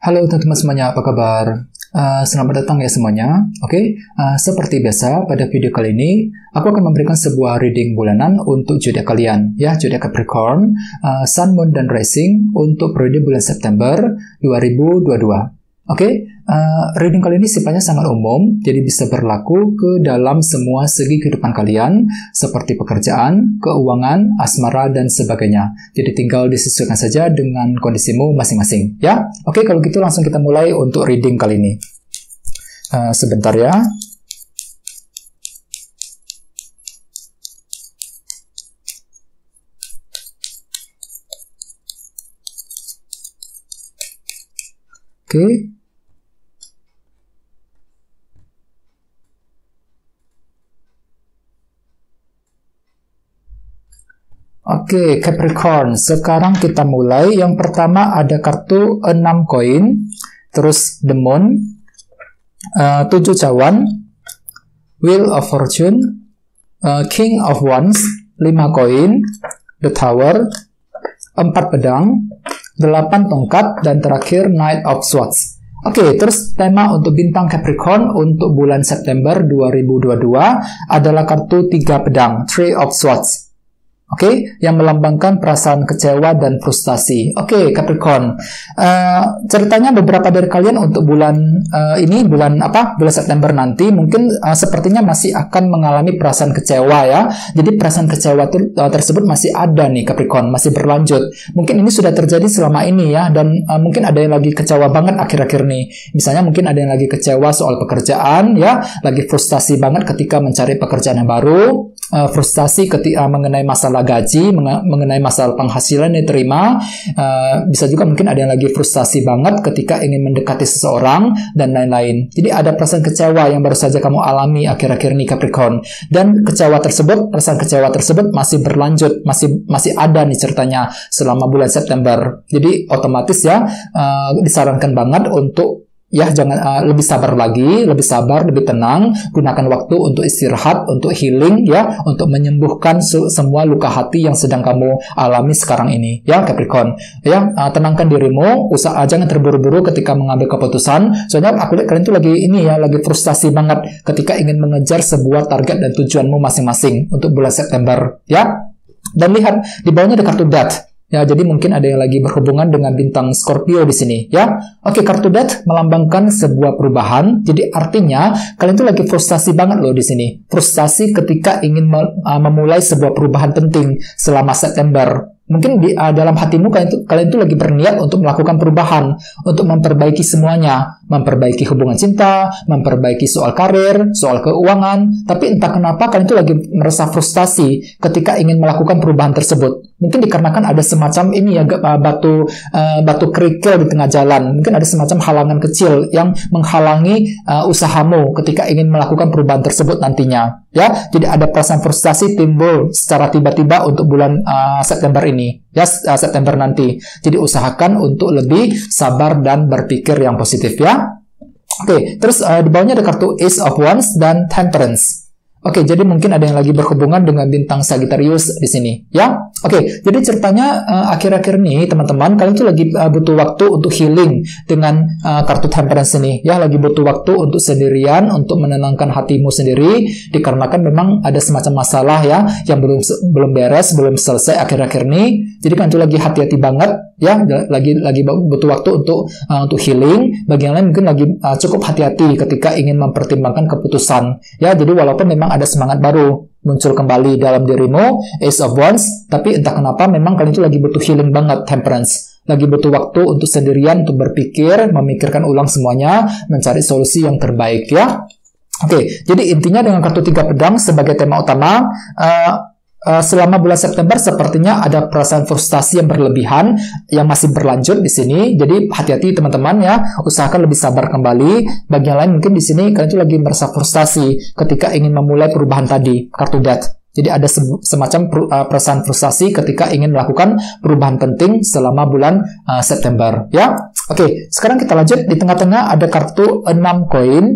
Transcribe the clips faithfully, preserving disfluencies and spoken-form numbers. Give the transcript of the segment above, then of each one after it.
Halo teman-teman semuanya, apa kabar? Uh, selamat datang ya semuanya. Oke, okay? uh, seperti biasa pada video kali ini aku akan memberikan sebuah reading bulanan untuk zodiak kalian, ya, zodiak Capricorn, uh, Sun, Moon, dan Rising untuk periode bulan September dua ribu dua puluh dua. Oke, okay? uh, reading kali ini sifatnya sangat umum, jadi bisa berlaku ke dalam semua segi kehidupan kalian, seperti pekerjaan, keuangan, asmara, dan sebagainya. Jadi tinggal disesuaikan saja dengan kondisimu masing-masing, ya. Oke, okay, kalau gitu langsung kita mulai untuk reading kali ini. Uh, sebentar ya. Oke. Okay. Oke, okay, Capricorn. Sekarang kita mulai. Yang pertama ada kartu enam koin, terus The Moon, uh, tujuh cawan, Wheel of Fortune, uh, King of Wands, lima koin, The Tower, empat pedang, delapan tongkat, dan terakhir Knight of Swords. Oke, okay, terus tema untuk bintang Capricorn untuk bulan September dua ribu dua puluh dua adalah kartu tiga pedang, Three of Swords. Oke, okay, yang melambangkan perasaan kecewa dan frustasi. Oke, okay, Capricorn. Uh, ceritanya beberapa dari kalian untuk bulan uh, ini, bulan apa? Bulan September nanti, mungkin uh, sepertinya masih akan mengalami perasaan kecewa ya. Jadi perasaan kecewa ter uh, tersebut masih ada nih, Capricorn, masih berlanjut. Mungkin ini sudah terjadi selama ini ya, dan uh, mungkin ada yang lagi kecewa banget akhir-akhir nih. Misalnya mungkin ada yang lagi kecewa soal pekerjaan ya, lagi frustasi banget ketika mencari pekerjaan yang baru. Uh, frustasi ketika uh, mengenai masalah gaji, meng mengenai masalah penghasilan yang diterima. Uh, bisa juga mungkin ada yang lagi frustasi banget ketika ingin mendekati seseorang dan lain-lain. Jadi ada perasaan kecewa yang baru saja kamu alami akhir-akhir ini, Capricorn. Dan kecewa tersebut, perasaan kecewa tersebut masih berlanjut, masih masih ada nih ceritanya selama bulan September. Jadi otomatis ya uh, disarankan banget untuk ya jangan uh, lebih sabar lagi, lebih sabar, lebih tenang, gunakan waktu untuk istirahat, untuk healing ya, untuk menyembuhkan se semua luka hati yang sedang kamu alami sekarang ini ya, Capricorn. Ya, uh, tenangkan dirimu, usaha jangan terburu-buru ketika mengambil keputusan. Soalnya aku lihat kalian tuh lagi ini ya, lagi frustasi banget ketika ingin mengejar sebuah target dan tujuanmu masing-masing untuk bulan September ya. Dan lihat di bawahnya ada kartu Death. Ya, jadi mungkin ada yang lagi berhubungan dengan bintang Scorpio di sini, ya. Oke, kartu Death melambangkan sebuah perubahan. Jadi artinya kalian tuh lagi frustasi banget loh di sini. Frustasi ketika ingin memulai sebuah perubahan penting selama September. Mungkin di uh, dalam hatimu kalian tuh kalian tuh lagi berniat untuk melakukan perubahan, untuk memperbaiki semuanya, memperbaiki hubungan cinta, memperbaiki soal karir, soal keuangan. Tapi entah kenapa kalian tuh lagi merasa frustasi ketika ingin melakukan perubahan tersebut. Mungkin dikarenakan ada semacam ini ya uh, batu uh, batu kerikil di tengah jalan. Mungkin ada semacam halangan kecil yang menghalangi uh, usahamu ketika ingin melakukan perubahan tersebut nantinya. Ya, jadi ada perasaan frustasi timbul secara tiba-tiba untuk bulan uh, September ini, ya, uh, September nanti. Jadi usahakan untuk lebih sabar dan berpikir yang positif ya. Oke, terus uh, di bawahnya ada kartu Ace of Wands dan Temperance. Oke, jadi mungkin ada yang lagi berhubungan dengan bintang Sagittarius di sini, ya. Oke, jadi ceritanya akhir-akhir uh, ini teman-teman kalian tuh lagi uh, butuh waktu untuk healing dengan uh, kartu Temperance ini, ya, lagi butuh waktu untuk sendirian, untuk menenangkan hatimu sendiri, dikarenakan memang ada semacam masalah ya yang belum belum beres, belum selesai akhir-akhir ini. Jadi kalian tuh lagi hati-hati banget, ya, lagi lagi butuh waktu untuk uh, untuk healing. Bagi yang lain mungkin lagi uh, cukup hati-hati ketika ingin mempertimbangkan keputusan, ya. Jadi walaupun memang ada semangat baru muncul kembali dalam dirimu, Ace of Wands, tapi entah kenapa memang kalian itu lagi butuh healing banget, Temperance. Lagi butuh waktu untuk sendirian, untuk berpikir, memikirkan ulang semuanya, mencari solusi yang terbaik ya. Oke, jadi intinya dengan kartu tiga pedang sebagai tema utama, uh, Uh, selama bulan September sepertinya ada perasaan frustasi yang berlebihan yang masih berlanjut di sini. Jadi hati-hati teman-teman ya, usahakan lebih sabar kembali. Bagi yang lain mungkin di sini kalian itu lagi merasa frustasi ketika ingin memulai perubahan tadi, kartu Death. Jadi ada semacam uh, perasaan frustasi ketika ingin melakukan perubahan penting selama bulan uh, September ya. Oke, sekarang kita lanjut. Di tengah-tengah ada kartu enam koin.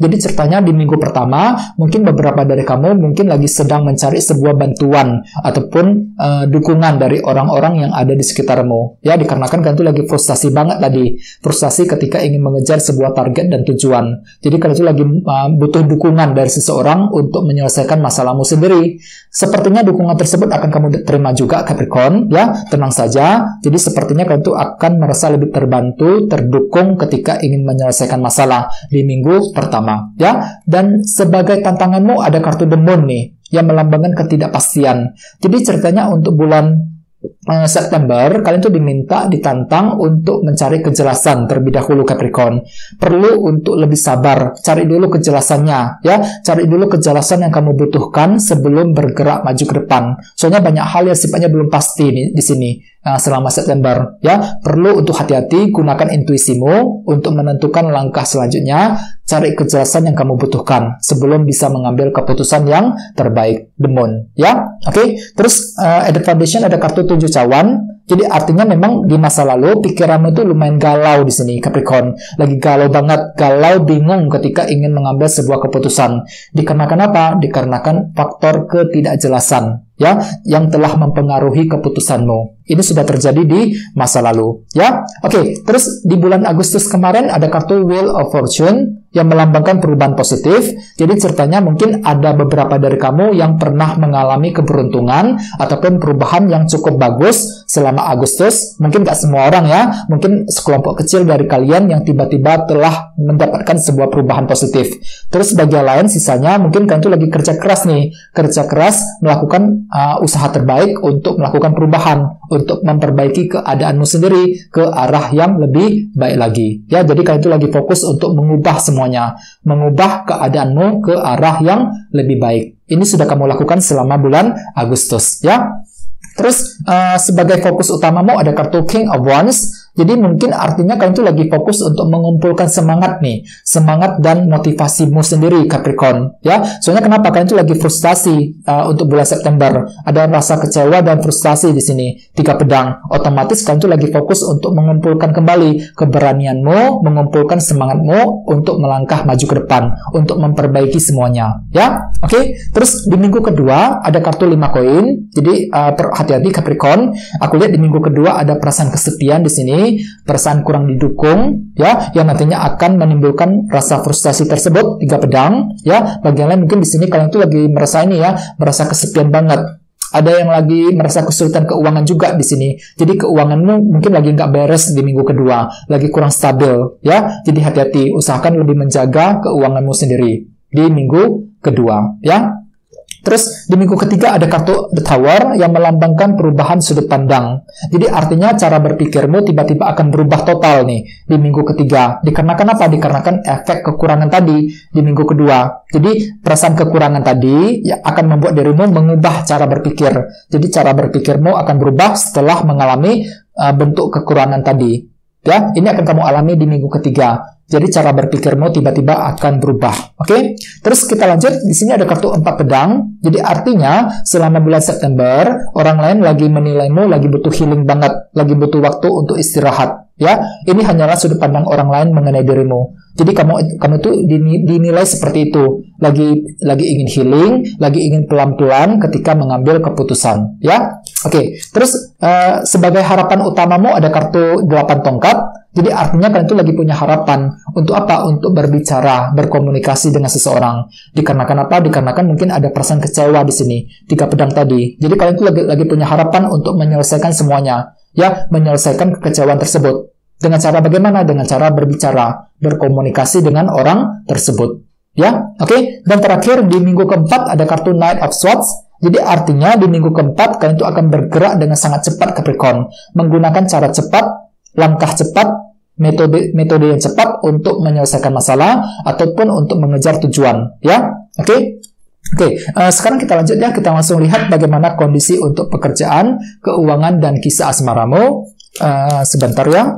Jadi ceritanya di minggu pertama, mungkin beberapa dari kamu mungkin lagi sedang mencari sebuah bantuan ataupun uh, dukungan dari orang-orang yang ada di sekitarmu. Ya, dikarenakan kalian tuh lagi frustasi banget tadi. Frustasi ketika ingin mengejar sebuah target dan tujuan. Jadi kalian tuh lagi uh, butuh dukungan dari seseorang untuk menyelesaikan masalahmu sendiri. Sepertinya dukungan tersebut akan kamu terima juga, Capricorn. Ya, tenang saja. Jadi sepertinya kalian tuh akan merasa lebih terbantu, terdukung ketika ingin menyelesaikan masalah di minggu pertama. Ya, dan sebagai tantanganmu ada kartu The Moon nih yang melambangkan ketidakpastian. Jadi ceritanya untuk bulan Uh, September, kalian tuh diminta, ditantang untuk mencari kejelasan terlebih dahulu, Capricorn. Perlu untuk lebih sabar, cari dulu kejelasannya, ya, cari dulu kejelasan yang kamu butuhkan sebelum bergerak maju ke depan. Soalnya banyak hal yang sifatnya belum pasti nih di sini. Nah, selama September, ya, perlu untuk hati-hati, gunakan intuisimu untuk menentukan langkah selanjutnya, cari kejelasan yang kamu butuhkan sebelum bisa mengambil keputusan yang terbaik. The Moon, ya, oke. Okay? Terus uh, at the foundation ada kartu tujuh cawan. Jadi artinya memang di masa lalu pikiranmu itu lumayan galau di sini, Capricorn. Lagi galau banget, galau, bingung ketika ingin mengambil sebuah keputusan. Dikarenakan apa? Dikarenakan faktor ketidakjelasan, ya, yang telah mempengaruhi keputusanmu. Ini sudah terjadi di masa lalu, ya. Oke, okay, terus di bulan Agustus kemarin ada kartu Wheel of Fortune yang melambangkan perubahan positif. Jadi ceritanya mungkin ada beberapa dari kamu yang pernah mengalami keberuntungan ataupun perubahan yang cukup bagus selama Agustus. Mungkin nggak semua orang ya, mungkin sekelompok kecil dari kalian yang tiba-tiba telah mendapatkan sebuah perubahan positif. Terus bagian lain sisanya mungkin kalian tuh lagi kerja keras nih, kerja keras melakukan uh, usaha terbaik untuk melakukan perubahan, untuk memperbaiki keadaanmu sendiri ke arah yang lebih baik lagi. Ya, jadi kalian itu lagi fokus untuk mengubah semuanya, mengubah keadaanmu ke arah yang lebih baik. Ini sudah kamu lakukan selama bulan Agustus, ya. Terus uh, sebagai fokus utamamu ada kartu King of Wands. Jadi mungkin artinya kalian tuh lagi fokus untuk mengumpulkan semangat nih, semangat dan motivasimu sendiri, Capricorn. Ya, soalnya kenapa kalian tuh lagi frustasi uh, untuk bulan September? Ada rasa kecewa dan frustasi di sini. Tiga pedang. Otomatis kalian tuh lagi fokus untuk mengumpulkan kembali keberanianmu, mengumpulkan semangatmu untuk melangkah maju ke depan, untuk memperbaiki semuanya. Ya, oke. Okay? Terus di minggu kedua ada kartu lima koin. Jadi uh, hati-hati, Capricorn. Aku lihat di minggu kedua ada perasaan kesepian di sini. Perasaan kurang didukung, ya, yang nantinya akan menimbulkan rasa frustasi tersebut. Tiga pedang, ya. Bagian lain mungkin di sini kalian tuh lagi merasa ini ya, merasa kesepian banget. Ada yang lagi merasa kesulitan keuangan juga di sini. Jadi keuanganmu mungkin lagi nggak beres di minggu kedua, lagi kurang stabil, ya. Jadi hati-hati, usahakan lebih menjaga keuanganmu sendiri di minggu kedua, ya. Terus di minggu ketiga ada kartu The Tower yang melambangkan perubahan sudut pandang. Jadi artinya cara berpikirmu tiba-tiba akan berubah total nih di minggu ketiga. Dikarenakan apa? Dikarenakan efek kekurangan tadi di minggu kedua. Jadi perasaan kekurangan tadi ya, akan membuat dirimu mengubah cara berpikir. Jadi cara berpikirmu akan berubah setelah mengalami uh, bentuk kekurangan tadi. Ya, ini akan kamu alami di minggu ketiga. Jadi cara berpikirmu tiba-tiba akan berubah. Oke? Okay? Terus kita lanjut. Di sini ada kartu empat pedang. Jadi artinya selama bulan September orang lain lagi menilaimu lagi butuh healing banget, lagi butuh waktu untuk istirahat. Ya, ini hanyalah sudut pandang orang lain mengenai dirimu. Jadi kamu kamu itu dinilai seperti itu. Lagi lagi ingin healing, lagi ingin pelan-pelan ketika mengambil keputusan. Ya, oke. Okay. Terus uh, sebagai harapan utamamu ada kartu delapan tongkat. Jadi artinya kalian itu lagi punya harapan untuk apa? Untuk berbicara, berkomunikasi dengan seseorang. Dikarenakan apa? Dikarenakan mungkin ada perasaan kecewa di sini. Tiga pedang tadi. Jadi kalian itu lagi lagi punya harapan untuk menyelesaikan semuanya. Ya, menyelesaikan kekecewaan tersebut. Dengan cara bagaimana? Dengan cara berbicara, berkomunikasi dengan orang tersebut. Ya, oke. Okay? Dan terakhir di minggu keempat ada kartu Knight of Swords. Jadi artinya di minggu keempat kalian itu akan bergerak dengan sangat cepat, Capricorn. Menggunakan cara cepat, langkah cepat, metode metode yang cepat untuk menyelesaikan masalah ataupun untuk mengejar tujuan. Ya, oke. Okay? Oke, okay, uh, sekarang kita lanjut ya, kita langsung lihat bagaimana kondisi untuk pekerjaan, keuangan, dan kisah asmaramu. Uh, sebentar ya.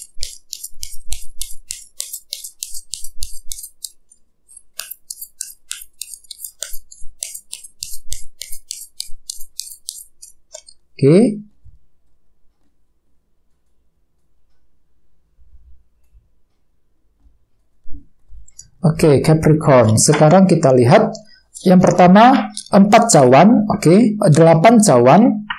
Oke. Okay. Oke, okay, Capricorn. Sekarang kita lihat yang pertama empat cawan, oke, okay, delapan cawan,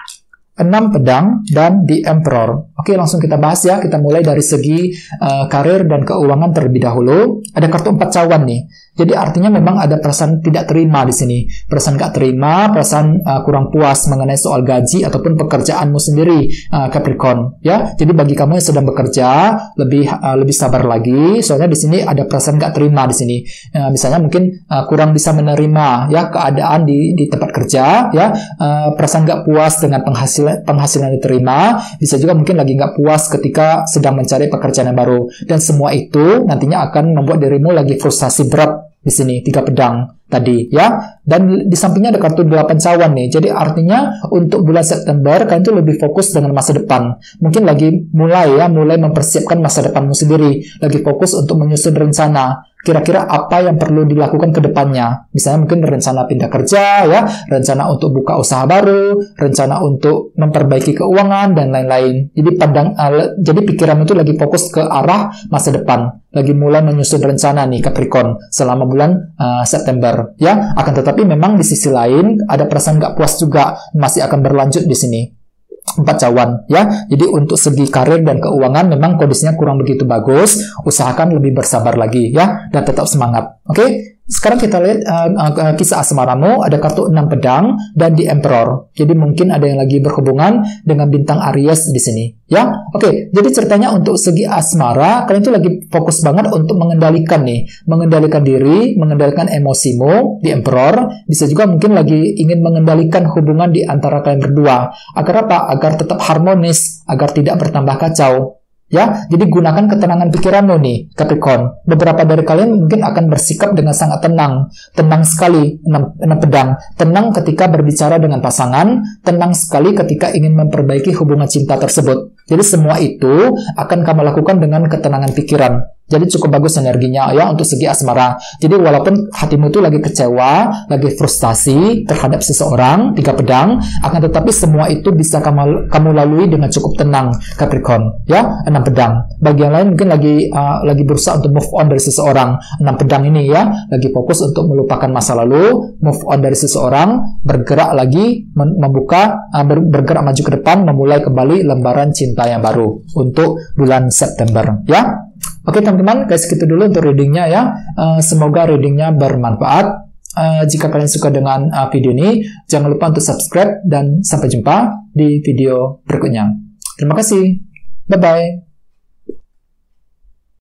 enam pedang, dan The Emperor. Oke, okay, langsung kita bahas ya. Kita mulai dari segi uh, karir dan keuangan terlebih dahulu. Ada kartu empat cawan nih. Jadi artinya memang ada perasaan tidak terima di sini. Perasaan gak terima, perasaan uh, kurang puas mengenai soal gaji ataupun pekerjaanmu sendiri, uh, Capricorn. Ya, jadi bagi kamu yang sedang bekerja, lebih uh, lebih sabar lagi. Soalnya di sini ada perasaan gak terima di sini. Uh, misalnya mungkin uh, kurang bisa menerima ya keadaan di di tempat kerja, ya, uh, perasaan gak puas dengan penghasilan penghasilan yang diterima. Bisa juga mungkin lagi gak puas ketika sedang mencari pekerjaan yang baru. Dan semua itu nantinya akan membuat dirimu lagi frustasi berat. Di sini tiga pedang tadi ya, dan di sampingnya ada kartu delapan cawan nih. Jadi artinya untuk bulan September kalian itu lebih fokus dengan masa depan. Mungkin lagi mulai ya, mulai mempersiapkan masa depanmu sendiri, lagi fokus untuk menyusun rencana. Kira-kira apa yang perlu dilakukan ke depannya. Misalnya mungkin rencana pindah kerja, ya, rencana untuk buka usaha baru, rencana untuk memperbaiki keuangan, dan lain-lain. Jadi pandang, uh, jadi pikiran itu lagi fokus ke arah masa depan. Lagi mulai menyusun rencana nih Capricorn selama bulan uh, September. Ya, akan tetapi memang di sisi lain ada perasaan gak puas juga masih akan berlanjut di sini. Empat cawan ya. Jadi untuk segi karir dan keuangan memang kondisinya kurang begitu bagus. Usahakan lebih bersabar lagi ya, dan tetap semangat. Oke, okay? Sekarang kita lihat uh, uh, kisah asmaramu. Ada kartu enam pedang dan The Emperor. Jadi mungkin ada yang lagi berhubungan dengan bintang Aries di sini ya. Oke, okay. Jadi ceritanya untuk segi asmara kalian itu lagi fokus banget untuk mengendalikan nih, mengendalikan diri, mengendalikan emosimu. The Emperor bisa juga mungkin lagi ingin mengendalikan hubungan di antara kalian berdua. Agar apa? Agar tetap harmonis, agar tidak bertambah kacau. Ya, jadi gunakan ketenangan pikiranmu nih, Capricorn. Beberapa dari kalian mungkin akan bersikap dengan sangat tenang, tenang sekali, enam, enam pedang, tenang ketika berbicara dengan pasangan, tenang sekali ketika ingin memperbaiki hubungan cinta tersebut. Jadi semua itu akan kamu lakukan dengan ketenangan pikiran. Jadi cukup bagus energinya ya untuk segi asmara. Jadi walaupun hatimu itu lagi kecewa, lagi frustasi terhadap seseorang, tiga pedang, akan tetapi semua itu bisa kamu kamu lalui dengan cukup tenang, Capricorn. Ya, enam pedang. Bagi yang lain mungkin lagi uh, lagi berusaha untuk move on dari seseorang. Enam pedang ini ya, lagi fokus untuk melupakan masa lalu, move on dari seseorang, bergerak lagi, membuka, uh, ber, bergerak maju ke depan, memulai kembali lembaran cinta yang baru untuk bulan September. Ya. Oke teman-teman, guys, segitu dulu untuk readingnya ya. Uh, semoga readingnya bermanfaat. Uh, jika kalian suka dengan uh, video ini, jangan lupa untuk subscribe dan sampai jumpa di video berikutnya. Terima kasih. Bye-bye.